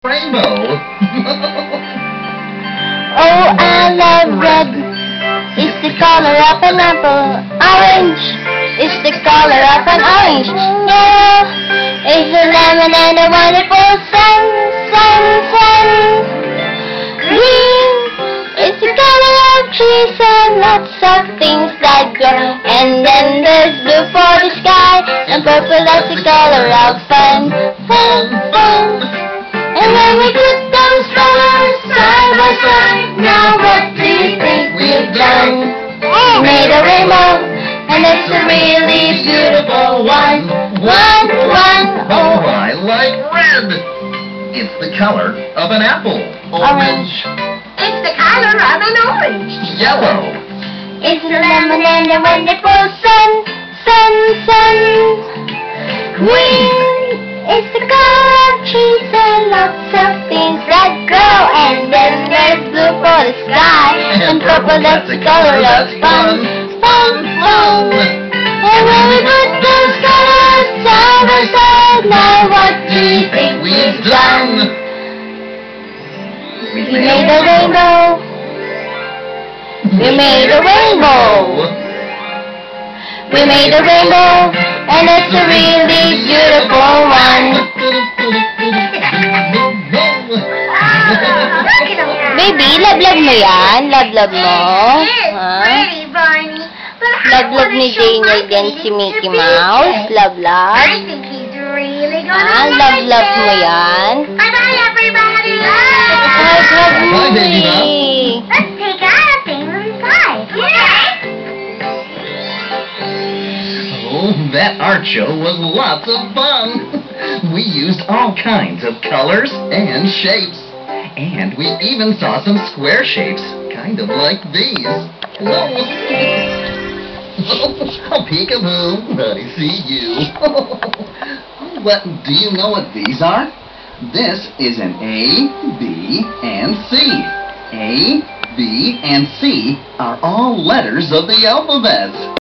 Rainbow. Oh, I love red. It's the color of an apple. Orange. It's the color of an orange. Yellow. It's a lemon and a wonderful sun. Green. It's the color of trees and lots of things that grow. And then there's blue for the sky, and purple, that's the color of fun. And when we put those colors side by side, now what do you think we've done? We made a rainbow, and it's a really beautiful one. Oh, I like red. It's the color of an apple. Orange. It's the color of an orange. Yellow. It's a lemon and a wonderful sun. Green. It's the color of trees and lots of things that grow. And then there's blue for the sky, and purple, that's the color of fun. And when we put those colors side by side, now what do you think we've done? We made a rainbow. We made a rainbow. We made a rainbow, and it's a really beautiful one. Baby, love mo yan? Love mo? Ha? Pretty, Barney. Love ni Daniel din si Mickey Mouse? Love? I think he's really gonna Love mo yan? Bye-bye, everybody. Bye, baby Bob. Let's take out a thing inside. Oh, that art show was lots of fun. We used all kinds of colors and shapes. And we even saw some square shapes, kind of like these. Hello. Oh, peekaboo. I see you. But do you know what these are? This is an A, B, and C. A, B, and C are all letters of the alphabet.